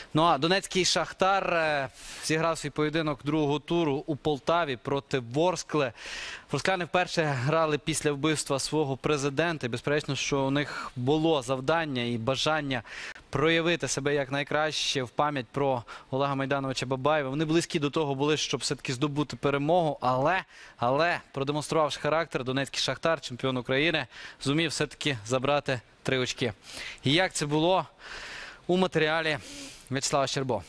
Ну а Донецький Шахтар зіграв свій поєдинок другого туру у Полтаві проти Ворскли. Ворскляни вперше грали після вбивства свого президента. І безперечно, що у них було завдання і бажання проявити себе як найкраще в пам'ять про Олега Майдановича Бабаєва. Вони близькі до того були, щоб все-таки здобути перемогу. Але продемонструвавши характер, Донецький Шахтар, чемпіон України, зумів все-таки забрати 3 очки. І як це було у матеріалі В'ячеслава Щербо.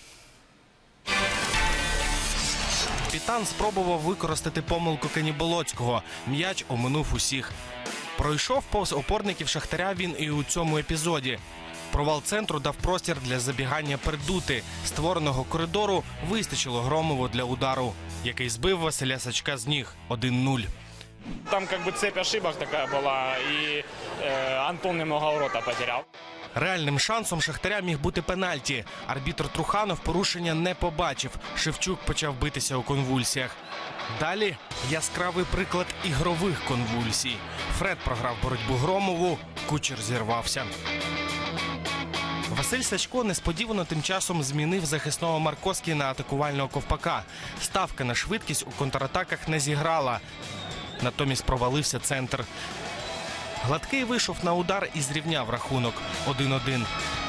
Капітан спробував використати помилку Кеніболоцького. М'яч оминув усіх. Пройшов повз опорників Шахтаря він і у цьому епізоді. Провал центру дав простір для забігання Пердути. Створеного коридору вистачило Громову для удару, який збив Василя Сачка з ніг. 1-0. Там как бы цепь ошибок такая была, и Антон немного ворота потерял. Реальним шансом Шахтаря міг бути пенальті. Арбітр Труханов порушення не побачив. Шевчук почав битися у конвульсіях. Далі яскравий приклад ігрових конвульсій. Фред програв боротьбу Громову, Кучер зірвався. Василь Сачко несподівано тим часом змінив захисного Марковський на атакувального Ковпака. Ставка на швидкість у контратаках не зіграла. Натомість провалився центр. Гладкий вийшов на удар і зрівняв рахунок 1-1.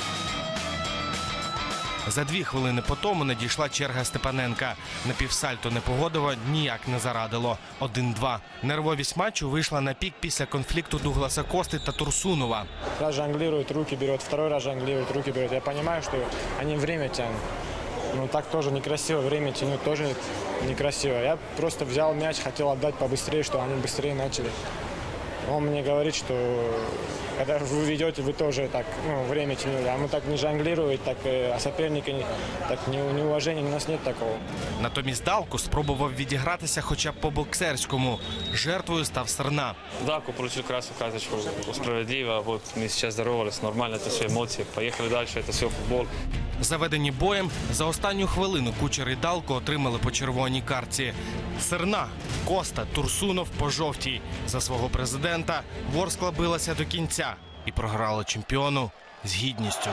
За 2 хвилини по тому надійшла черга Степаненка. Напівсальто Непогодова ніяк не зарадило. 1-2. Нервовість матчу вийшла на пік після конфлікту Дугласа Кости та Турсунова. Раз жонглирует, руки берет, второй раз жонглирует, руки берет. Я понимаю, что они время тянут. Ну так тоже некрасиво, время тянуть тоже некрасиво. Я просто взял мяч, хотел отдать побыстрее, чтобы они быстрее начали. Он мне говорит, что когда вы ведете, вы тоже так время тянули. А мы так не жонглируем, так соперника, так неуважения, у нас нет такого. Натомість Далко спробував відігратися хоча б по-боксерському. Жертвою став Серна. Далко получил красную карточку справедливо. Вот мы сейчас здоровались, нормально, это все эмоции. Поехали дальше, это все футбол. Заведені боєм, за останню хвилину Кучер і Далко отримали по червоній картці. Серна, Коста, Турсунов по жовтій. За свого президента Ворскла билася до кінця і програла чемпіону з гідністю.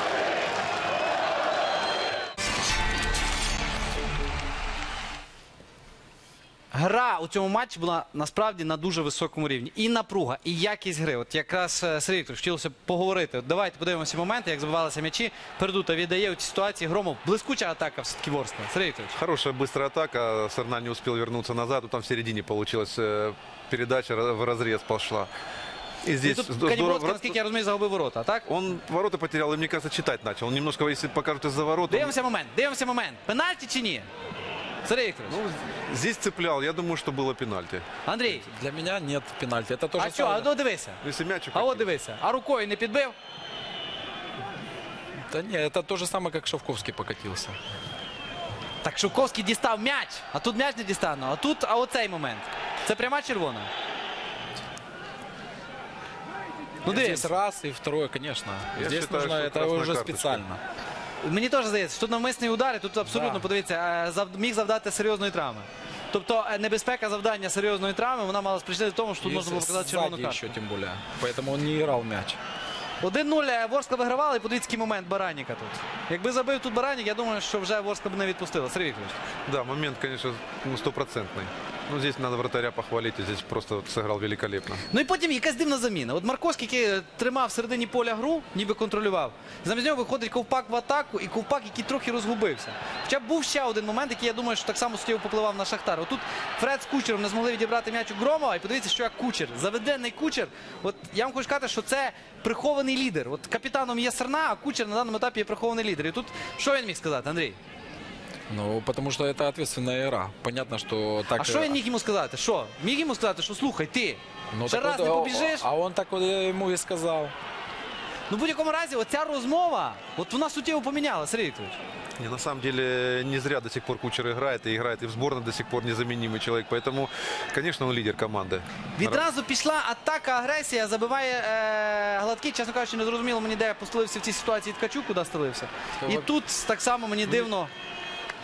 Гра у цьому матчі була насправді на дуже високому рівні. І напруга, і якість гри. От якраз Сергій Вікторович, хотілося б поговорити. От давайте подивимося моменти, як забивалися м'ячі. Пердута віддає у цій ситуації. Громов. Блискуча атака все-таки Ворскли. Сергій Вікторович. Хорошая быстрая атака. Серна не успел вернуться назад. Там в середине получилась передача, в разрез пошла. И здесь І тут Каніболоцький, наскільки я розумію, загубив ворота, так? Он ворота потерял, и мне кажется, читать начал. Он немножко, если покажут из-за ворот... Дивимося момент. Пенальті чи ні? Сергій Вікторович. Ну, здесь цеплял. Я думаю, что было пенальти. Андрій. Для меня нет пенальти. Это тоже А що? А дивися. Если мячик... А от дивися. А рукою не підбив? Да не, это то же самое, как Шовковский покатился. Так Шовковський дістав м'яч, а тут м'яч не дістану. А оцей момент. Це пряма червона. Ну, Здесь дивись. раз и второе, конечно. Я Здесь считаю, нужно, что это красная уже карточка. специально. Мені теж здається, що тут навмисний удар, і тут абсолютно, Да. подивіться, міг завдати серйозної травми. Тобто небезпека завдання серйозної травми, вона мала спричинити тому, що тут И можна було показати червону сзади картку. еще тем более. Поэтому он не играл мяч. 1-0 Ворскла вигравала, і подивіться, який момент Бараніка тут. Якби забив тут Баранік, я думаю, що вже Ворскла б не відпустила. Сергій Вікторович. Да, момент, конечно, стопроцентный. Ну, здесь надо вратаря похвалить, и здесь просто сыграл великолепно. Ну і потім якась дивна заміна. От Марковський, який тримав в середині поля гру, ніби контролював. Замість нього виходить Ковпак в атаку, і Ковпак, який трохи розгубився. Хоча б був ще один момент, який, я думаю, що так само суттєво попливав на Шахтар. Отут Фред з Кучером не змогли відібрати м'яч у Громова, і подивіться, що як Кучер, заведений Кучер. От я вам хочу сказати, що це прихований лідер. От капітаном є Серна, а Кучер на даному етапі є прихований лідер. І тут що він міг сказати, Андрій? Ну, потому что это ответственная игра. Понятно, что так... А що він міг йому сказати? Що? Міг йому сказати, що слухай, ти Ну, ще так раз вот, не побіжиш? а он так вот ему и сказал. Ну, в будь-якому разі, оця розмова, от вона суттєво поміняла, Сергій Вікторович. Не, на самом деле, не зря до сих пор Кучер играет и в сборной до сих пор незаменимый человек. Поэтому, конечно, он лидер команды. Відразу пішла атака, агресія, забиває Гладкий. Чесно кажучи, не зрозуміло мені, де постолився в цій ситуації Ткачук, куди столився. І тут так само мені дивно.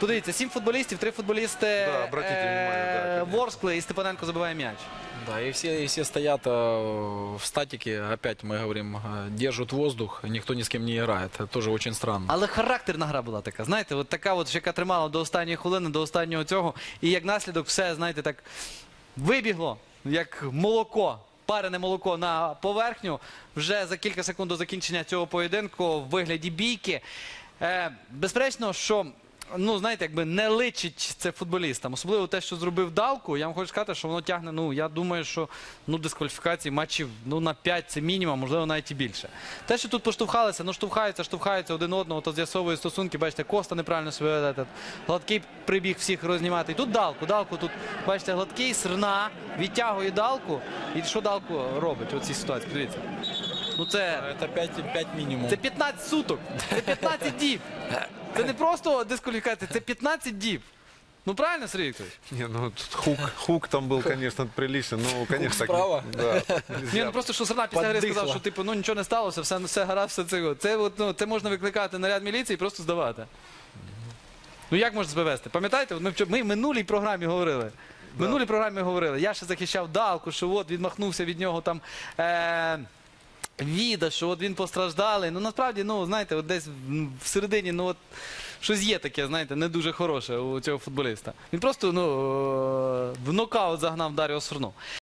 Подивіться, 7 футболістів, 3 футболісти Да, обратите внимание, да, конечно. Ворскли, і Степаненко забиває м'яч. Да, и все стоят в статике, опять мы говорим, держат воздух, никто ни с кем не играет. Это тоже очень странно. Але характерна гра була така, знаєте, от така, от, яка тримала до останньої хвилини, до останнього цього. І як наслідок все, знаєте, так вибігло, як молоко, парене молоко на поверхню. Вже за кілька секунд до закінчення цього поєдинку в вигляді бійки. Безперечно, що, ну, знаєте, якби не личить це футболістам. Особливо те, що зробив Далку. Я вам хочу сказати, що воно тягне, ну, я думаю, що дискваліфікації матчів на 5 це мінімум, можливо, навіть і більше. Те, що тут поштовхалися, штовхаються один одного, то з'ясовують стосунки. Бачите, Коста неправильно себе Гладкий прибіг всіх рознімати. І тут Далку тут, бачите, Гладкий, Срна, відтягує Далку. І що Далку робить у цій ситуації? Подивіться. Ну це... Это 5 минимум. Це 15 суток, це 15 діб. Це не просто дискваліфікація, це 15 діб. Ну правильно, Сергій Вікторович? Не, ну тут хук там был, конечно, приличный. Ну, конечно, так, справа? да, Ні, нельзя. ну просто що Сарна після гри Поддихла. сказав, що типу, ну нічого не сталося, все гаразд, все це. Це, от, ну, це можна викликати наряд міліції і просто здавати. Ну як можна себе вести? Пам'ятаєте, ми в минулій програмі говорили. В минулій програмі говорили. Я ще захищав Далку, що от відмахнувся від нього там Віда, що от він постраждалий. Ну насправді, ну знаєте, от десь всередині, ну от щось є таке, знаєте, не дуже хороше у цього футболіста. Він просто, ну, в нокаут загнав Даріо Срну.